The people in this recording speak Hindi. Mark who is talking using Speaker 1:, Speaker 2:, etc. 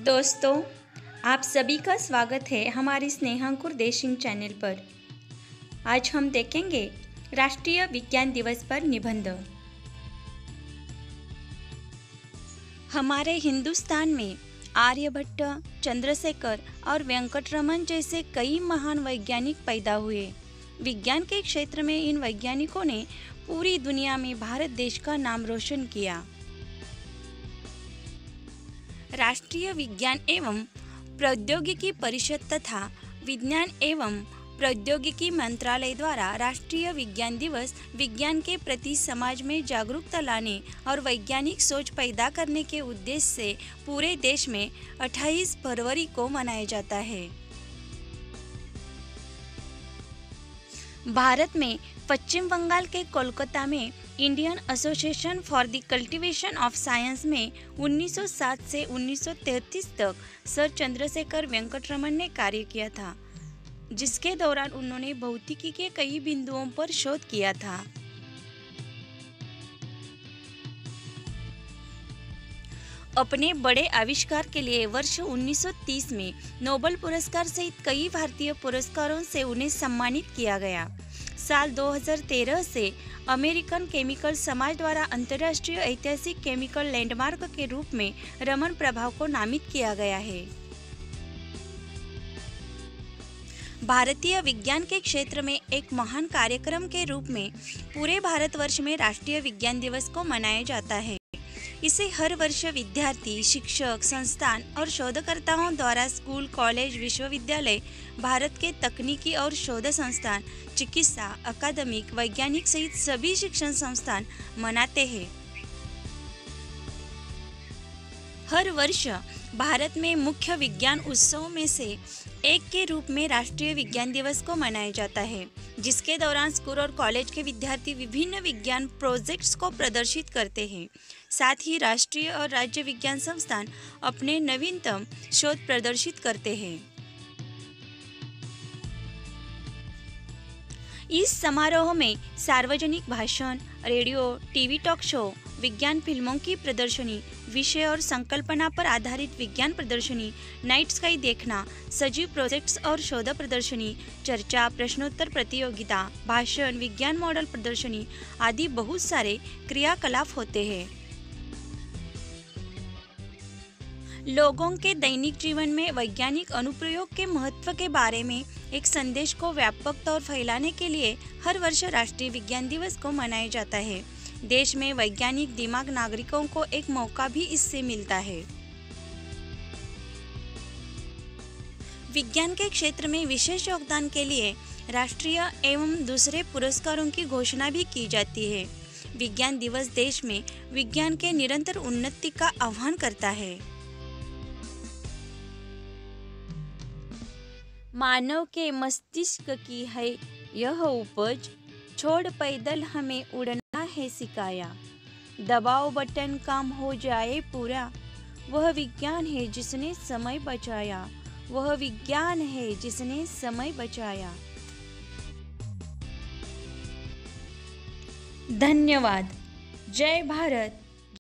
Speaker 1: दोस्तों, आप सभी का स्वागत है हमारी स्नेहांकुर देशिंग चैनल पर। आज हम देखेंगे राष्ट्रीय विज्ञान दिवस पर निबंध। हमारे हिंदुस्तान में आर्यभट्ट, चंद्रशेखर और वेंकटरमन जैसे कई महान वैज्ञानिक पैदा हुए। विज्ञान के क्षेत्र में इन वैज्ञानिकों ने पूरी दुनिया में भारत देश का नाम रोशन किया। राष्ट्रीय विज्ञान एवं प्रौद्योगिकी परिषद तथा विज्ञान एवं प्रौद्योगिकी मंत्रालय द्वारा राष्ट्रीय विज्ञान दिवस विज्ञान के प्रति समाज में जागरूकता लाने और वैज्ञानिक सोच पैदा करने के उद्देश्य से पूरे देश में 28 फरवरी को मनाया जाता है। भारत में पश्चिम बंगाल के कोलकाता में Indian association for the cultivation of science में 1907 से 1933 तक सर चंद्रशेखर वेंकटरमन ने कार्य किया था, जिसके दौरान उन्होंने भौतिकी के कई बिंदुओं पर शोध किया था। अपने बड़े आविष्कार के लिए वर्ष 1930 में नोबेल पुरस्कार सहित कई भारतीय पुरस्कारों से उन्हें सम्मानित किया गया। साल 2013 से अमेरिकन केमिकल समाज द्वारा अंतर्राष्ट्रीय ऐतिहासिक केमिकल लैंडमार्क के रूप में रमन प्रभाव को नामित किया गया है। भारतीय विज्ञान के क्षेत्र में एक महान कार्यक्रम के रूप में पूरे भारतवर्ष में राष्ट्रीय विज्ञान दिवस को मनाया जाता है। इसे हर वर्ष विद्यार्थी, शिक्षक, संस्थान और शोधकर्ताओं द्वारा स्कूल, कॉलेज, विश्वविद्यालय, भारत के तकनीकी और शोध संस्थान, चिकित्सा, अकादमिक, वैज्ञानिक सहित सभी शिक्षण संस्थान मनाते हैं। हर वर्ष भारत में मुख्य विज्ञान उत्सव में से एक के रूप में राष्ट्रीय विज्ञान दिवस को मनाया जाता है, जिसके दौरान स्कूल और कॉलेज के विद्यार्थी विभिन्न विज्ञान प्रोजेक्ट्स को प्रदर्शित करते हैं। साथ ही राष्ट्रीय और राज्य विज्ञान संस्थान अपने नवीनतम शोध प्रदर्शित करते हैं। इस समारोह में सार्वजनिक भाषण, रेडियो, टीवी टॉक शो, विज्ञान फिल्मों की प्रदर्शनी, विषय और संकल्पना पर आधारित विज्ञान प्रदर्शनी, नाइट स्काई देखना, सजीव प्रोजेक्ट्स और शोध प्रदर्शनी, चर्चा, प्रश्नोत्तर प्रतियोगिता, भाषण, विज्ञान मॉडल प्रदर्शनी आदि बहुत सारे क्रियाकलाप होते हैं। लोगों के दैनिक जीवन में वैज्ञानिक अनुप्रयोग के महत्व के बारे में एक संदेश को व्यापक तौर फैलाने के लिए हर वर्ष राष्ट्रीय विज्ञान दिवस को मनाया जाता है। देश में वैज्ञानिक दिमाग नागरिकों को एक मौका भी इससे मिलता है। विज्ञान के क्षेत्र में विशेष योगदान के लिए राष्ट्रीय एवं दूसरे पुरस्कारों की घोषणा भी की जाती है। विज्ञान दिवस देश में विज्ञान के निरंतर उन्नति का आह्वान करता है। मानव के मस्तिष्क की है यह उपज, छोड़ पैदल हमें उड़ना है सिखाया। दबाओ बटन काम हो जाए पूरा, वह विज्ञान है जिसने समय बचाया, वह विज्ञान है जिसने समय बचाया। धन्यवाद। जय भारत।